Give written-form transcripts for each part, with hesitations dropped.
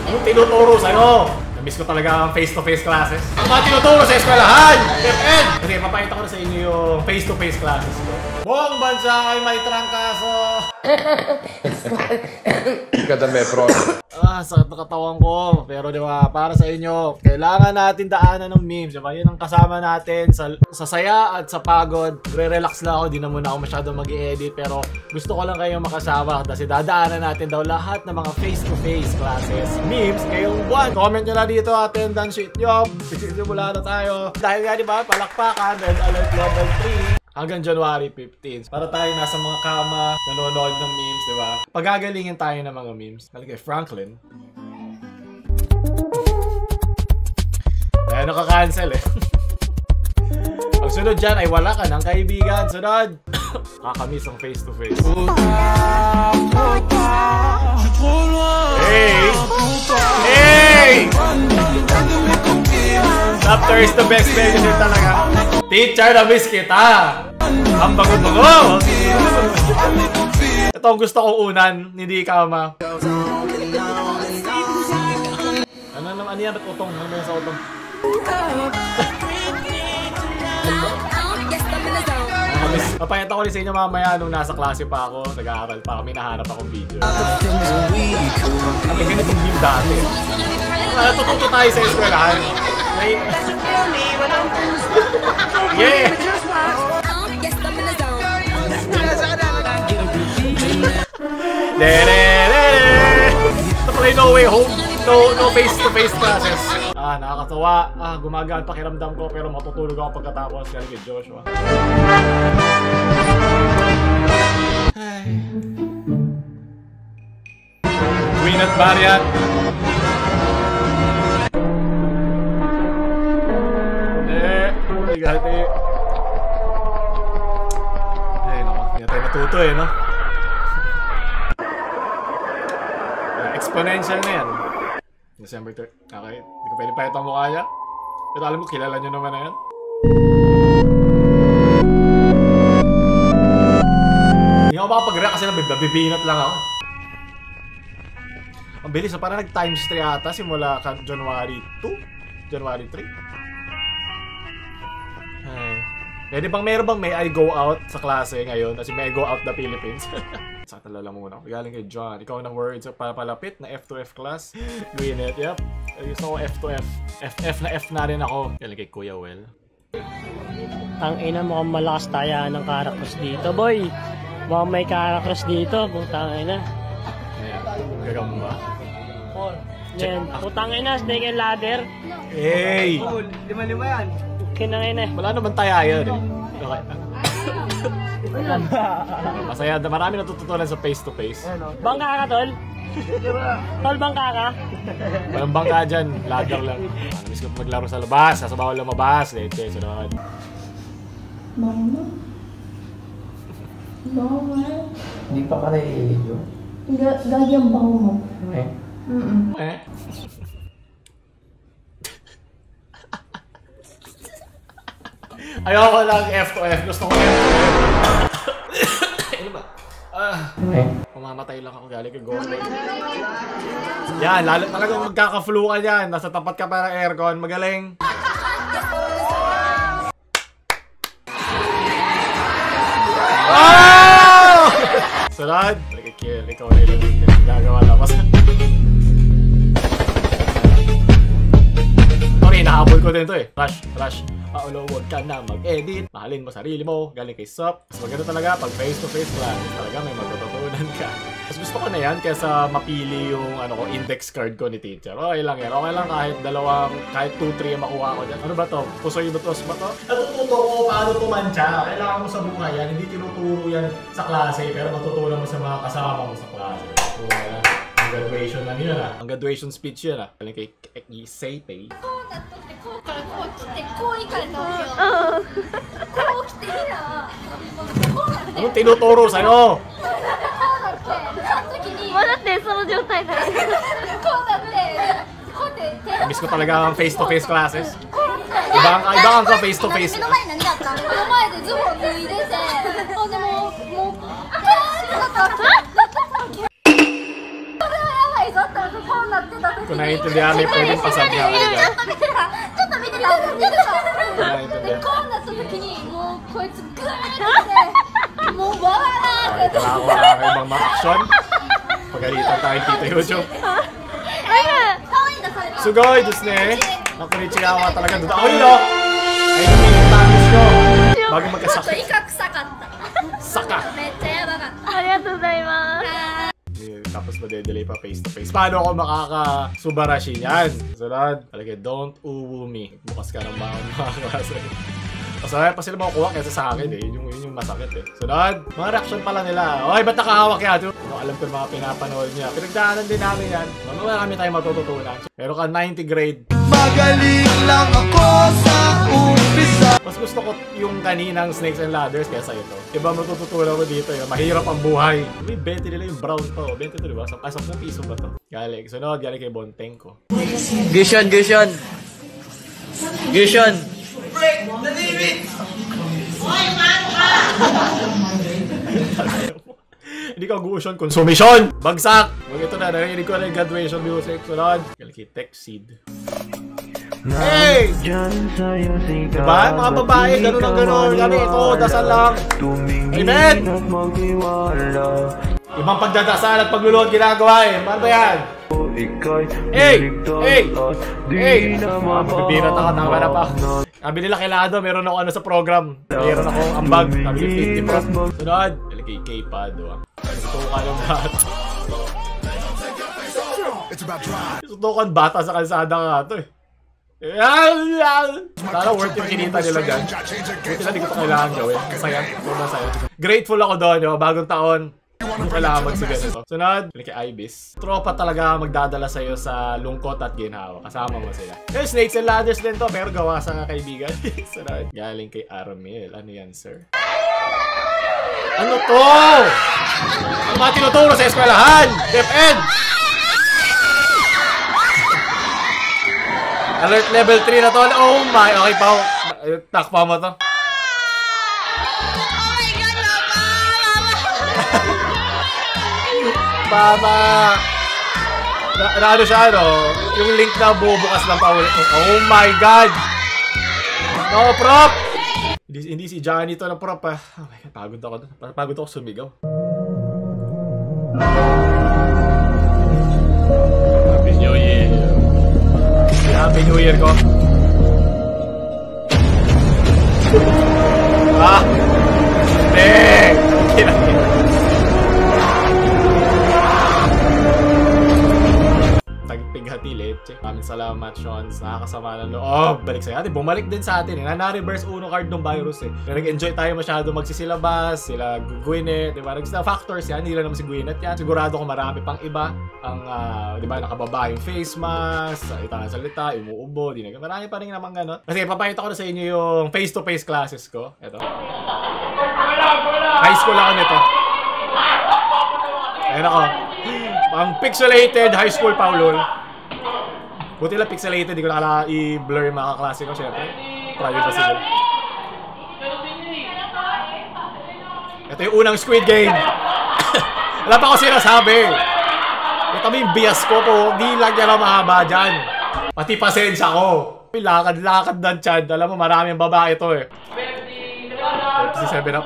Anong tinuturo sa'yo? Namiss ko talaga ang face-to-face classes. Ang mga tinuturo sa eskwelahan! FN! Kasi papakita ko na sa inyo yung face-to-face classes ko. Buong bansa ay may trangkaso! Kadami, bro. Sakit na katawan ko. Pero diba, para sa inyo, kailangan natin daanan ng memes. Diba? Yun ang kasama natin sa saya at sa pagod. Re-relax lang ako. Di na muna ako masyadong mag-i-edit. Pero gusto ko lang kayong makasama. Kasi dadaanan natin daw lahat ng mga face-to-face classes. Memes ngayong buwan. Comment nyo na dito, attendance sheet nyo. Sisimula na tayo. Dahil nga diba, palakpakan. Red Alert Level 3. Hanggang January 15. Para tayo nasa mga kama, nanonood ng memes, di ba? Pagagalingin tayo ng mga memes. Kaya kay Franklin. Kaya nakaka-cancel eh. Ang sunod dyan ay wala ka ng kaibigan. Sunod! Kakamiss ang face-to-face. Hey! Hey! Laughter is the best medicine talaga. Teacher, na-miss kita! Ang bago-bago! Ito ang gusto kong unan, hindi kama. Ano naman, ano yan? Ba't utong? Ano yan sa utong? Papayata ko rin sa inyo mamaya nung nasa klase pa ako, nag-aaral pa kami, nahanap akong video. Kami ganitong game dati. Natututo tayo sa eskwelahan. Yeah! Ito pala yung no way home. No face-to-face classes. Nakakatawa. Gumagaan pakiramdam ko pero matutulog ako pagkatapos. Galing kay Joshua. Queen at Marian. Gati. Ay, no. Hindi na tayo natuto eh, no? Exponential na yan. December 3. Okay. Hindi ko pwede pa itong mukha niya. Pero alam ko, kilala nyo naman na yan. Hindi ako makapag-react kasi nabibinat lang ako. Ang bilis na parang nag-times 3 ata simula January 2? January 3? Pwede bang meron bang may I go out sa klase ngayon? Kasi may I go out the Philippines. Sa talala muna. Galing kay John. Ikaw ng words sa palapit na F to F class. Green it. Yep. Gusto ko F to F. F na F na rin ako. Galing kay Kuya Well. Ang ina mo kung malakas tayo ng characters dito, boy. Mukhang may characters dito. Putang ina. Ayan. Gagamba. Yan. Putang ina. Snake and ladder. Hey! 5-5 yan. Kinangin eh. Wala naman tayo yun eh. Okay. Masaya. Marami natututunan sa face-to-face. Bangka ka, tol? Tol, bangka ka? Walang bangka dyan. Ladder lang. Namiss ko maglaro sa labas. Nasa bawal lumabas. Lete, sunod. Mama? Mama? Hindi pa ka naiiyo. Gagyan ba mo? Eh? Ayoko lang F to F. Gusto ko F to F. Ano ba? Mamamatay lang ako galing kay Gordon. Yan, lalo talagang magkaka-flu ka dyan. Nasa tapat ka para aircon. Magaling. Oh! Sunod. Nagkikill. Ikaw na ilang gagawa tapos. Sorry, nahabol ko din to eh. Rush. PaoLUL, huwag ka na mag-edit. Mahalin mo sarili mo. Galing kay Sup. Mas maganda talaga pag face-to-face class. Talaga may magtututunan ka. Mas gusto ko na yan kaysa mapili yung index card ko ni teacher. Okay lang yan. Okay lang kahit 2-3 yung makuha ko dyan. Ano ba to? Pusoy butos ba to? Natututo ko paano tumantya. Kailangan mo sa buhay yan. Hindi tinuturo yan sa klase. Pero matutunan mo sa mga kasama mo sa klase. So, ang graduation lang yun ah. Ang graduation speech yun ah. Galing kay incite. Anong tinuturo sa'yo? Miss ko talaga ang face-to-face classes. Ibang ka face-to-face. Kung naiintindihan may pwedeng pasab niya kayo dyan. Naiintindihan. Okay, wala ka ibang mga action. Pagalitan tayo dito YouTube. Sugoi, Disney. Nakurichiyawa talaga doon. Ako yun, oh! Ay, yung tamis ko. Bago magkasakit. Saka. Tapos madedelay pa face to face. Paano ako makaka-subarashi yan? Sunod. Talaga, don't uwu me. Bukas ka ng mga klase. Masaya pa sila makukuha kaysa sa akin eh. Yun yung masakit eh. Sunod. Mga reaction pala nila. Okay, ba't nakahawak yan? Alam ko yung mga pinapanood niya. Pinagdaanan din namin yan. Marami tayong matututunan. Pero ka 90 grade. Magaling lang ako sa umpisa. Mas gusto ko yung kaninang Snakes and Ladders kaysa ito. Iba matututunan ko dito yun. Mahirap ang buhay. May 20 nila yung brown pa. 20 to diba? Asap ng piso ba to? Galing. Sunod. Galing kay Bonteng ko. Gisyon. Break the limit! Hoy, mano ka! Hindi ka guusyon. Konsumisyon! Bagsak! Wag ito na. Narinig ko na yung graduation music. Sunod. Galing kay Tech Seed. Hey! Diba? Mga babae, ganun ang ganun. Kami ito, dasal lang. Amen! Ibang pagdadasal at pagluluhod ginagawa eh. Paano ba yan? Hey! Magbibira na ka, tama na pa. Sabi nila kailangan meron ako ano sa program. Meron akong ambag. Sabi nila 50 prop. Sunod. Kay K-Pad. Sutukan yung bata. Sutukan bata sa kalsada nga ito eh. Sana worth yung kinita nila dyan. Buti na di ko ito kailangan gawin. Masaya. Grateful ako doon. Bagong taon. Hindi kailangan magsigan ito. Sunod, kay Ibis. Tropa talaga magdadala sa'yo sa lungkot at ginhawa. Kasama mo sila. Yung Snakes and Ladders din to, pero gawa sa kaibigan. Sunod, galing kay Aramil. Ano yan, sir? Ano to? Ano mga tinuturo sa eskwelahan? DepEd! Alert level 3 na to. Oh my, okay pa. Takpa mo to. Mama! Ano siya, no? Yung link na bubukas lang pa ulit. Oh my God! No, prop! Hindi si Johnny to ng prop, ah. Oh my God, pagod ako doon. Pagod ako sumigaw. Happy New Year! Happy New Year ko! Ah! Pighati leche. Maraming salamat, Sean. Nakakasama ng loob. Balik sa'yo. Ate, bumalik din sa atin. Na-reverse uno card ng virus eh. Nag-enjoy tayo masyado magsisilabas. Sila Gwyneth, diba? Nag-factors yan. Hindi lang naman si Gwyneth yan. Sigurado ko marami pang iba. Ang, diba, nakababa yung face mask, itangan salita, umuubo, di na. Marami pa rin naman gano'n. Kasi papakita ko na sa inyo yung face-to-face classes ko. Ito. High school ako nito. Ayan ako. Ang pixelated high school PaoLUL. Buti lang pixelated, di ko nakala i-blur yung mga kaklase ko, syempre. Private pa sila. Ito yung unang Squid Game. Wala pa ako sinasabi. Ito yung bias ko po. Di lang yan ang mahaba dyan. Pati pasensya ko. Lakad-lakad ng Chad. Alam mo, maraming babae ito eh. 57 up.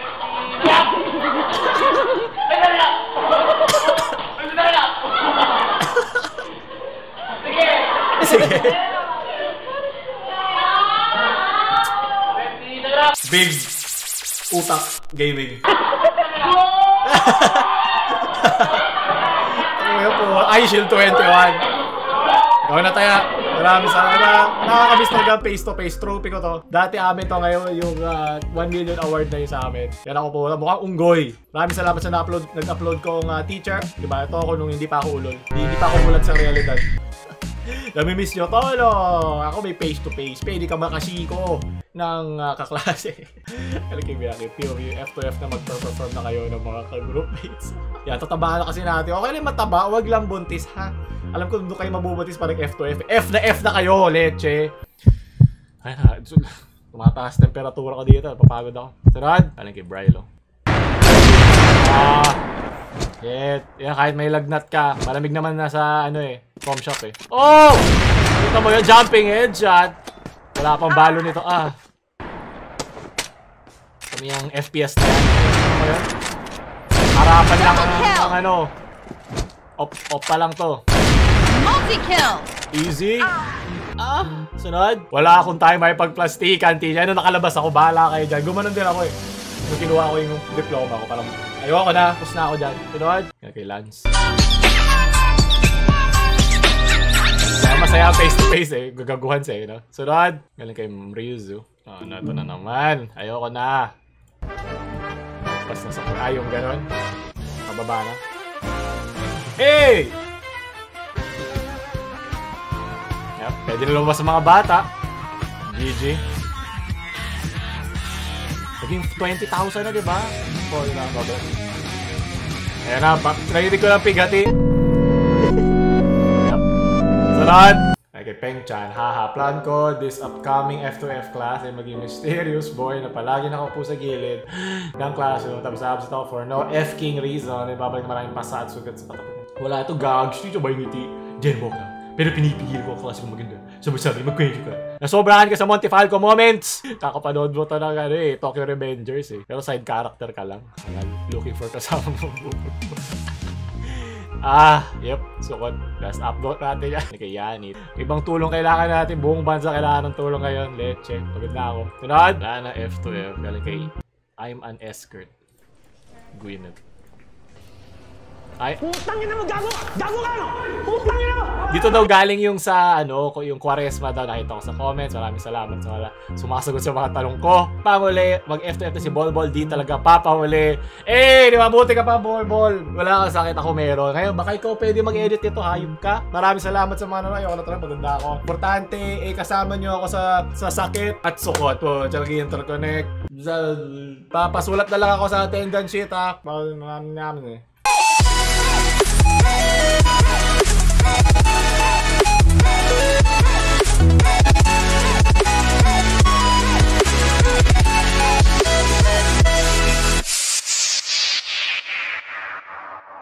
Sige. Big utak gaming. Ano po? iShield 21. Gawin na tayo. Maraming sana. Nakakamiss talaga face-to-face trophy ko to. Dati amin to, ngayon yung 1 million award na yun sa amin. Yan ako po. Mukhang unggoy. Maraming salamat sa nag-upload kong teacher. Diba? Ito ako nung hindi pa ako ulol. Hindi pa ako mulat sa realidad. Namimiss nyo, Talo! Ako may face-to-face. Pwede ka makasiko ng kaklase. Alam kayo, POV, F2F na mag-perform na kayo ng mga ka-groupmates. Yan, tatabahan na kasi natin. Okay lang mataba, wag lang buntis, ha? Alam ko, doon kayo mabubuntis parang F2F. F na kayo, leche! Ay na, tumataas temperatura ko dito. Papagod ako. Sunod, alam kay Brylo. Shit. Yan, kahit may lagnat ka. Malamig naman na sa, ano eh, foam shop eh. Oh! Dito mo yung jumping headshot. Wala pang balo nito. Ah. Kami yung FPS na yan. Ano mo yun? Harapan lang ang ano. Op pa lang to. Multi-kill! Easy. Sunod. Wala akong time ay pagplastikan. Tinya, ano nakalabas ako. Bahala kayo dyan. Gumanon din ako eh. Nung kinuha ko yung diploma ko. Parang, ayoko na. Pus na ako dyan. Sunod. Okay, Lance. Masaya face to face eh. Gagaguhan siya eh. No? Sunod. Galing kay Ryuzu. Ano, ito na naman. Ayoko na. Pas na sa yung ganon. Pababa na. Hey! Yep, pwede na lumabas sa mga bata. GG. Naging 20,000 na, diba? Oh, yun na, bago. Ayan na, narinig ko lang pigati. Yep. Sunod! Okay, Peng-chan, haha, plan ko this upcoming F2F class ay maging mysterious boy na palagi nakaupo sa gilid ng classroom tapos absent ako for no F-king reason ay babalik maraming pasa at sugat sa patapit. Wala ito gags, dito ba yung ngiti? Genwalk lang. Pero pinipigil ko ang klase kong maganda. Sabi, magkwento ka. Nasobrahan ka sa Monty Falco moments! Kakapanood mo ito ng ano eh, Tokyo Revengers eh. Pero side character ka lang. Looking for kasama mo. Yep. Sukot. Last upvote natin yan. Okay, Yanit. Ibang tulong kailangan natin. Buong bansa kailangan ng tulong ngayon. Leche. Pagod na ako. Tunod. Wala na F2F. Galing kay I'm an escort. Gwyneth. Ay. Putang ina mo, gago! Gago ka no! Putang ina mo! Dito daw galing yung sa ano, yung Quaresma daw, nakita ko sa comments. Maraming salamat sa mga sumasagot sa mga tanong ko. Panguli, mag F2F na si Bolbol, di talaga papahuli. Di mabuti ka pa, Bolbol. Wala kang sakit, ako meron. Ngayon, baka ikaw pwede mag-edit ito, hayop ka. Maraming salamat sa mga nanonood. Ayoko na talaga, maganda ako. Importante, kasama nyo ako sa sakit at sukot. Talaga interconnect. Papasulat na lang ako sa attendance sheet, ha. Maraming namin eh.